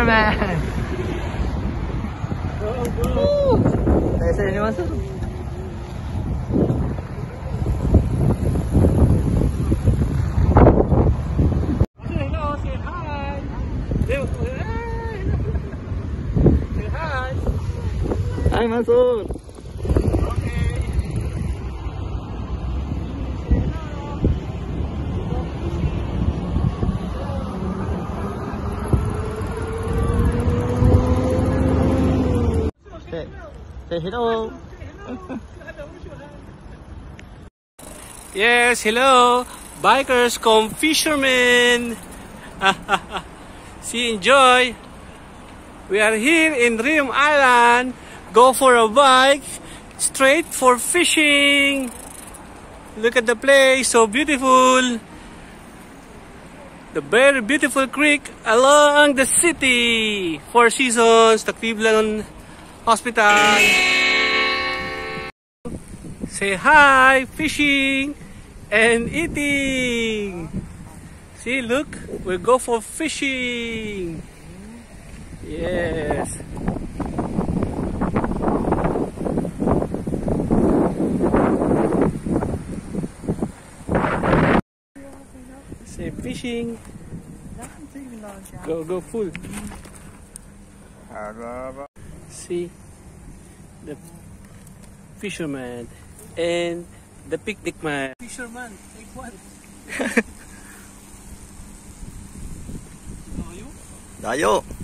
fisherman. Tayo sa inyo, Mansur. Hello, say hi. Say hi. Hi, Mansur. Say hello. Yes, hello. Bikers come fishermen. See, enjoy. We are here in Rim Island. Go for a bike straight for fishing. Look at the place, so beautiful. The very beautiful creek along the city. Four Seasons, the Cleveland Hospital. Say hi, fishing and eating. See, look, we'll go for fishing. Yes. Say fishing. Go full. See the fisherman and the picnic man. Fisherman, take one. Dayo.